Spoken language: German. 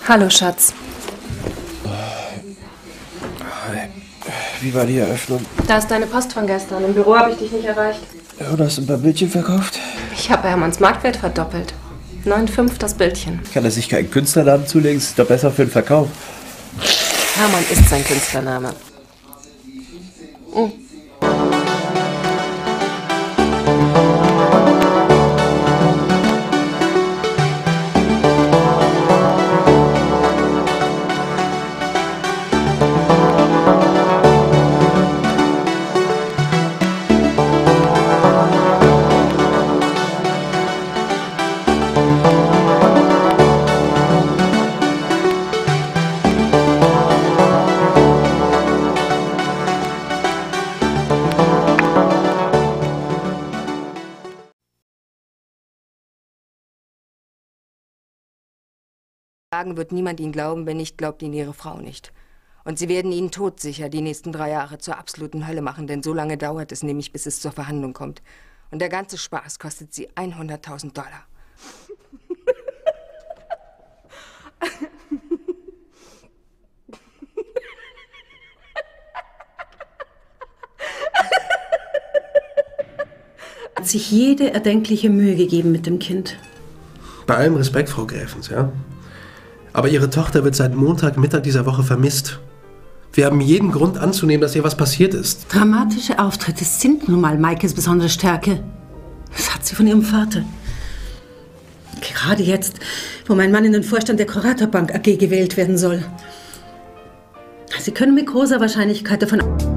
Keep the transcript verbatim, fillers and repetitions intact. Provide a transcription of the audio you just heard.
Hallo, Schatz. Wie war die Eröffnung? Da ist deine Post von gestern. Im Büro habe ich dich nicht erreicht. Ja, du hast ein paar Bildchen verkauft? Ich habe Hermanns Marktwert verdoppelt. neun Komma fünf das Bildchen. Kann er sich keinen Künstlernamen zulegen? Ist doch besser für den Verkauf. Hermann ist sein Künstlername. Mhm. Wird niemand Ihnen glauben, wenn nicht, glaubt Ihnen Ihre Frau nicht. Und Sie werden Ihnen todsicher die nächsten drei Jahre zur absoluten Hölle machen, denn so lange dauert es nämlich, bis es zur Verhandlung kommt. Und der ganze Spaß kostet Sie hunderttausend Dollar. Hat sich jede erdenkliche Mühe gegeben mit dem Kind. Bei allem Respekt, Frau Gräfens, ja? Aber Ihre Tochter wird seit Montagmittag dieser Woche vermisst. Wir haben jeden Grund anzunehmen, dass ihr was passiert ist. Dramatische Auftritte sind nun mal Maikes besondere Stärke. Das hat sie von ihrem Vater. Gerade jetzt, wo mein Mann in den Vorstand der Kurator Bank A G gewählt werden soll. Sie können mit großer Wahrscheinlichkeit davon